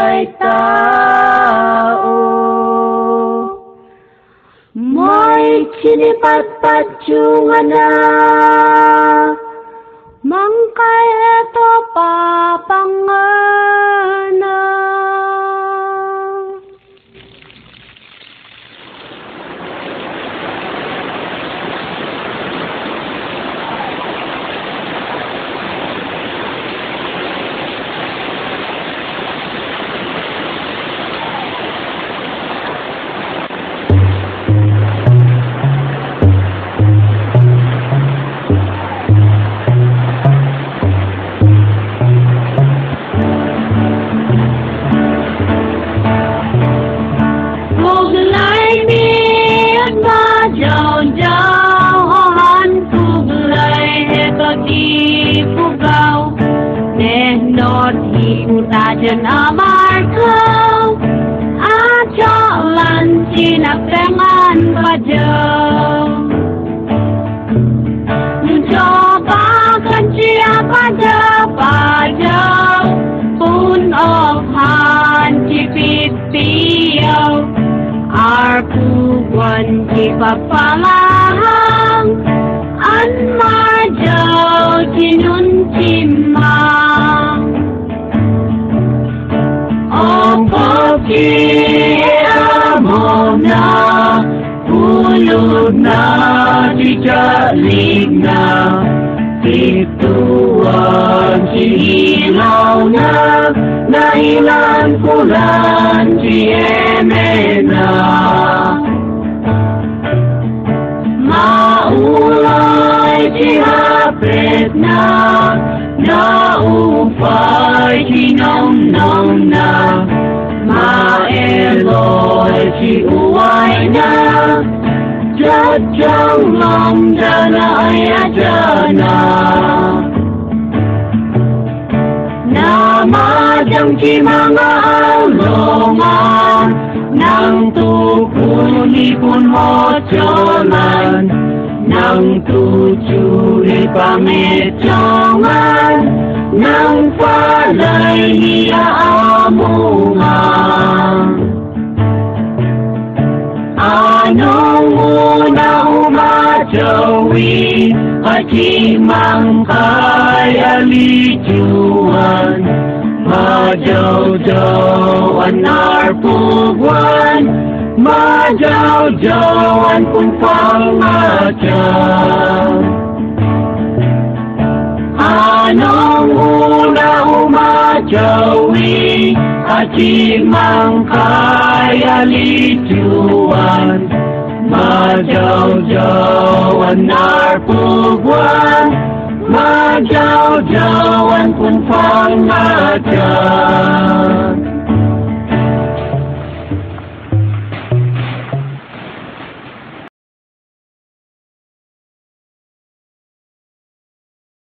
lai tao mai chini pat pacungana mangkai eto papangana Tajan amar kau ajalan jinak dengan pajau mencobakan siapa pajau pun ohan cipit piau arpuan cipapalahang an marjau jinun cimang Pagkiamo na, pulog na, tijalik na, ituan sihilaw na, nahilan kulan siyeme na. Maulay sihapit na, naupay sinong-nong na, maeloy si uway na, jajang long dana ay adana. Namadang si mga alongan, nang tukulipon mo tiyongan, nang tutsuri pametyongan, nang palay niya amungan. Anong una umajawi, hajimang kaya lijuan, majaw-jawan narpugwan, majaw-jawan kung pangajan. Anong una umajawi, hajimang kaya lijuan, majaw-jawan narpugwan, majaw-jawan kung pangajan.